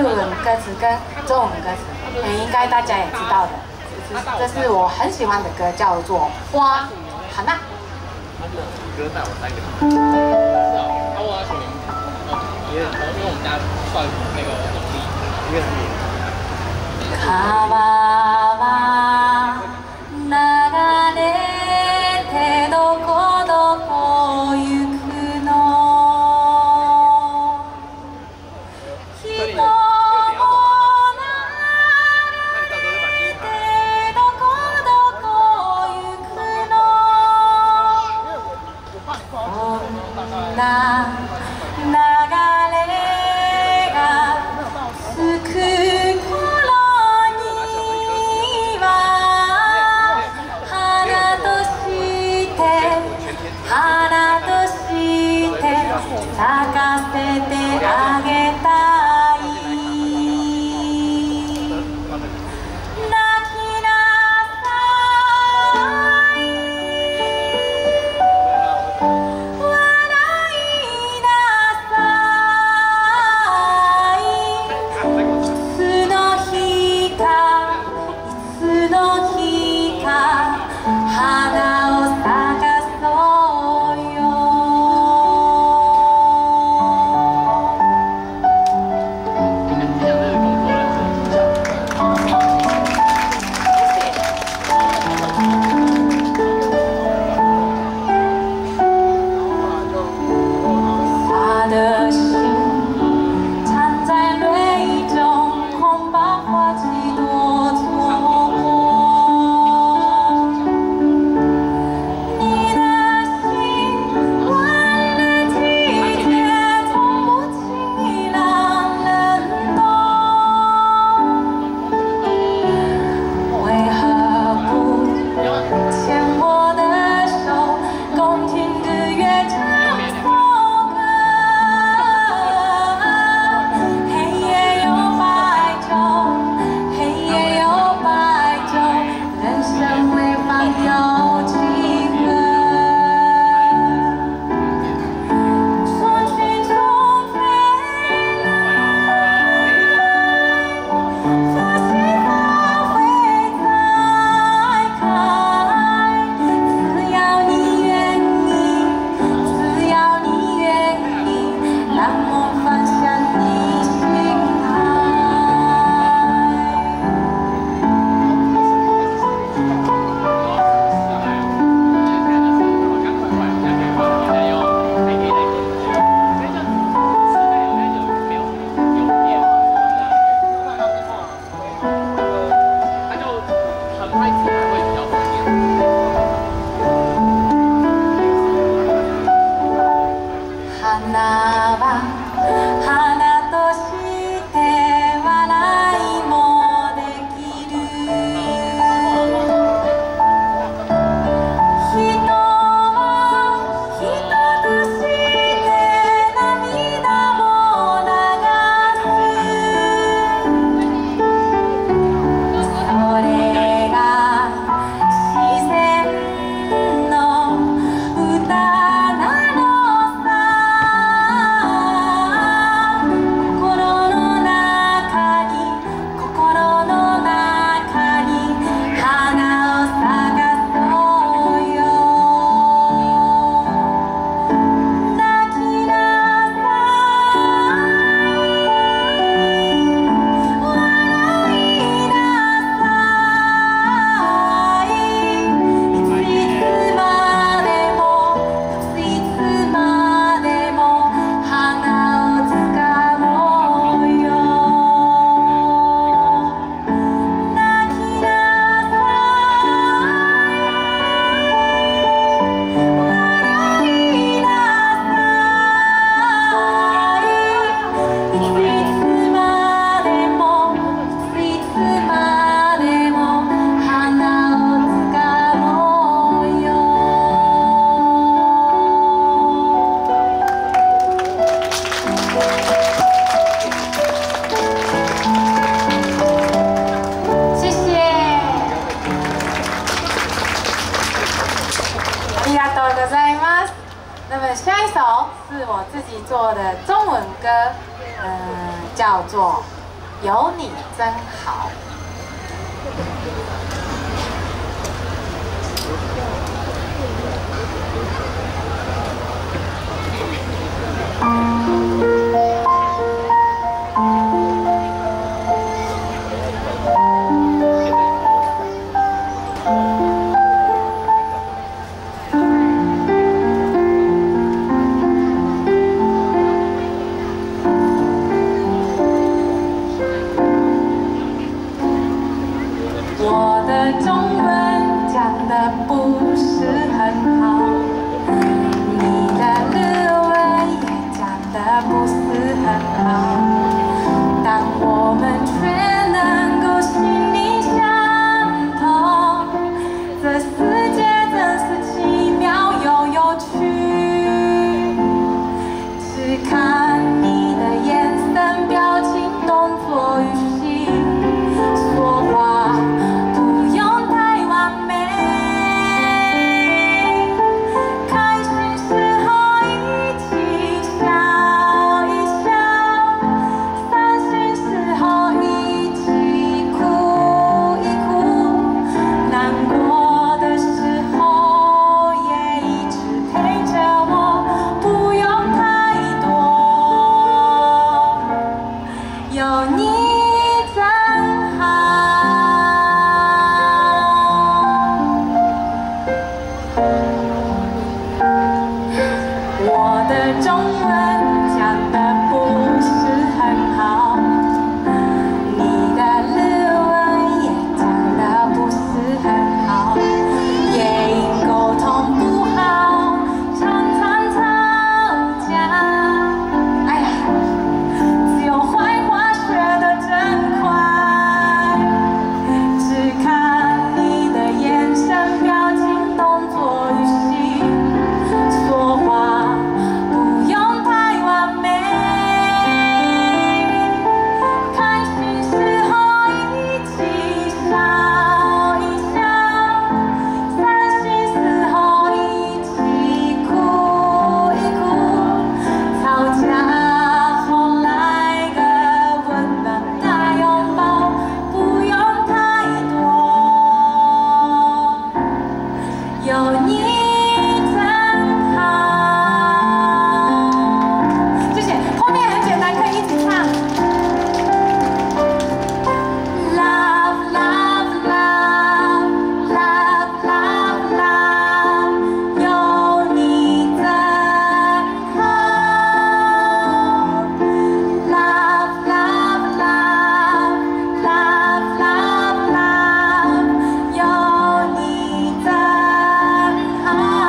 文歌词跟中文歌词，应该大家也知道的。这是我很喜欢的歌，叫做《花》。好那。 歌带我3个。是哦，我要取名。因为我们家算那个农历，因为是年。 川は流れてどこどこ行くの人も流れてどこどこ行くのこんな流れがつく頃咲かせてあげたい泣きなさい笑いなさいいつの日かいつの日か花を咲かそうよ下一首是我自己做的中文歌，叫做《 有你真好。我的中文讲得不是很好，你的日文也讲得不是很好，但我们却能够心灵相通，这世界真是奇妙又有趣。只看你的眼神、表情、动作、语气，说话。有你真好，我的中文讲得不是很好，你的日文也讲得不是很好，也因沟通不好，常常吵架。哎呀，只有坏话。有你真好，谢谢。后面很简单，可以一起唱。Love, love, love, love, love, love， 有你真好。Love, love, love, love, love, love， 有你真好。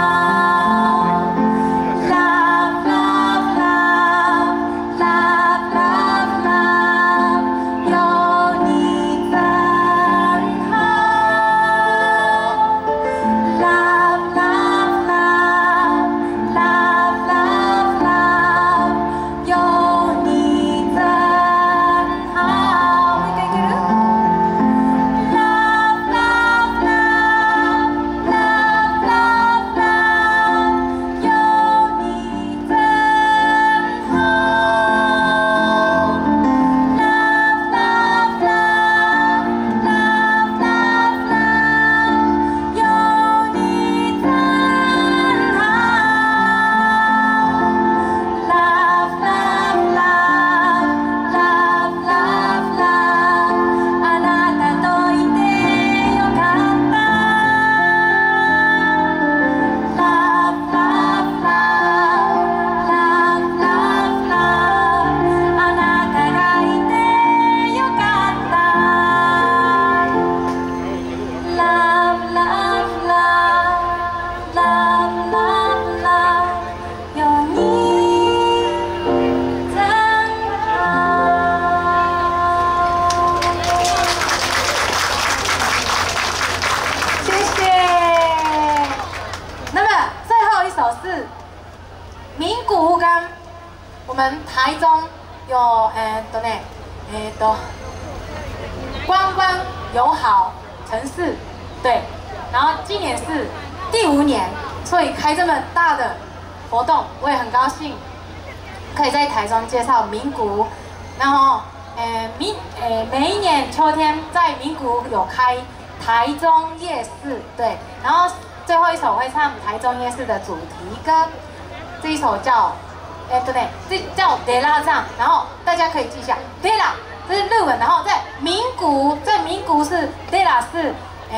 我们台中有观光友好城市，对，然后今年是第5年，所以开这么大的活动，我也很高兴可以在台中介绍名古屋。然后每一年秋天在名古屋有开台中夜市，对，然后最后一首会唱台中夜市的主题歌，这一首叫，对，这叫 Dera 藏，然后大家可以记一下 Dera， 这是日文，然后在名古屋是 Dera 是，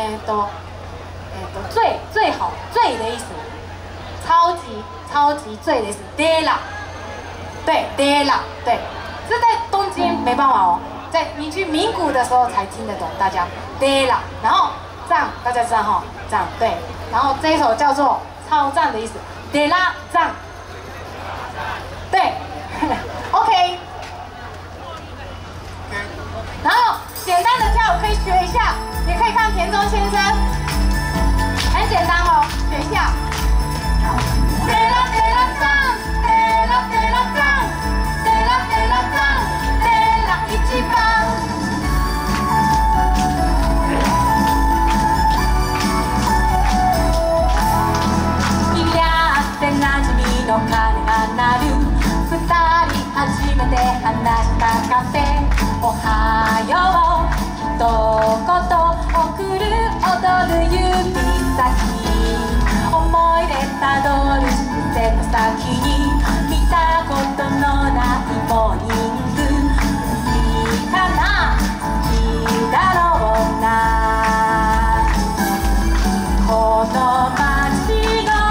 最好最的意思，超级最的意思 Dera， 对 Dera， 对，这在东京没办法哦。在你去名古的时候才听得懂，大家 Dera， 然后藏大家知道哈，藏对，然后这一首叫做超赞的意思 Dera 藏，对，OK， 然后简单的跳舞可以学一下，也可以看田中先生，很简单哦，学一下 Dera Dera 藏 Dera Dera 藏 Dera Dera 藏 Dera 一番。馴染みの鐘が鳴る二人初めて話したカフェおはよう一言送る踊る指先思い出たどる視線の先に見たことのないモーニング好きかな好きだろうなこの街の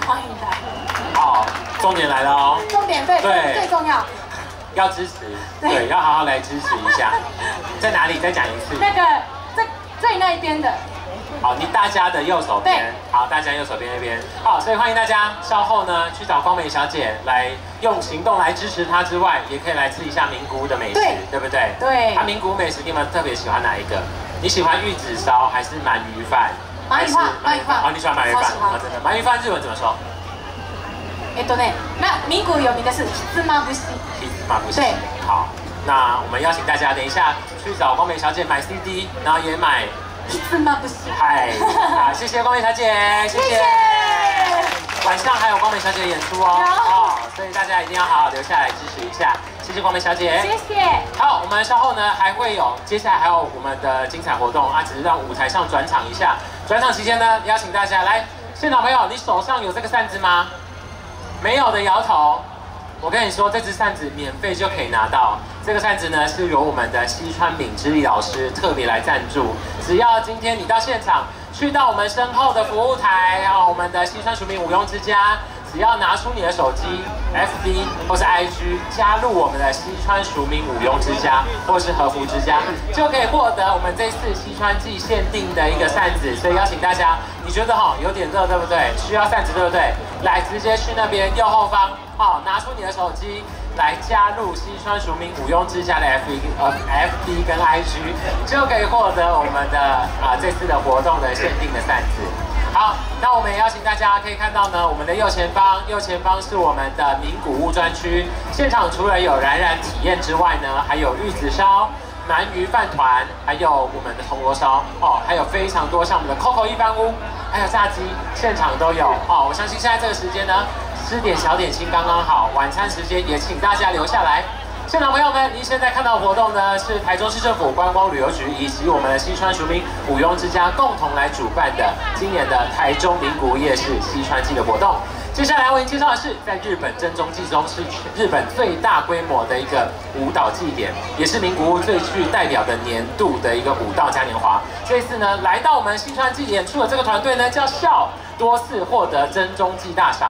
欢迎来。 好，重点来了哦。 重点对，最重要。 要支持，对，要好好来支持一下。在哪里？再讲一次。 那个最那一边的。 好，你大家的右手边。好，大家右手边那边。好，所以欢迎大家稍后呢去找光美小姐来用行动来支持她之外，也可以来吃一下名古屋的美食，对不对？ 对。 啊，名古屋美食你们特别喜欢哪一个？你喜欢玉子烧还是鳗鱼饭？ 鳗鱼饭，鳗鱼饭。 哦，你喜欢鳗鱼饭？哦，真的。鳗鱼饭日文怎么说？ 那名古屋有名的是ひつまぶし。 对，好，那我们邀请大家等一下去找光美小姐买 CD， 然后也买ひつまぶし。 嗨，好，谢谢光美小姐，谢谢。晚上还有光美小姐的演出哦，哦，所以大家一定要好好留下来支持一下，谢谢光美小姐， 谢谢。 好，我们稍后呢还会有接下来还有我们的精彩活动啊，只是让舞台上转场一下。转场期间呢，邀请大家来，现场朋友，你手上有这个扇子吗？没有的摇头。我跟你说，这只扇子免费就可以拿到。这个扇子呢，是由我们的西川敏之力老师特别来赞助。只要今天你到现场，去到我们身后的服务台，我们的西川淑明舞庸之家，只要拿出你的手机 FB 或是 IG 加入我们的西川淑明舞庸之家或是和服之家，就可以获得我们这次西川季限定的一个扇子。所以邀请大家，你觉得有点热对不对？需要扇子对不对？来，直接去那边右后方，拿出你的手机来加入西川淑明舞庸之家的 FB 跟 IG， 就可以获得我们的这次的活动的限定的扇子。好，那我们也邀请大家可以看到呢，我们的右前方是我们的名古屋专区，现场除了有冉冉体验之外呢，还有玉子烧、鳗鱼饭团，还有我们的铜锣烧还有非常多像我们的 Coco 一番屋，还有炸鸡，现场都有我相信现在这个时间呢，吃点小点心刚刚好，晚餐时间也请大家留下来。现场朋友们，您现在看到的活动呢，是台中市政府观光旅游局以及我们的西川淑明舞庸之家共同来主办的今年的台中名古屋夜市西川季的活动。接下来为您介绍的是，在日本正中祭中是日本最大规模的一个舞蹈祭典，也是名古屋最具代表的年度的一个舞蹈嘉年华。这一次呢，来到我们西川季演出的这个团队呢，叫笑，多次获得真中祭大赏。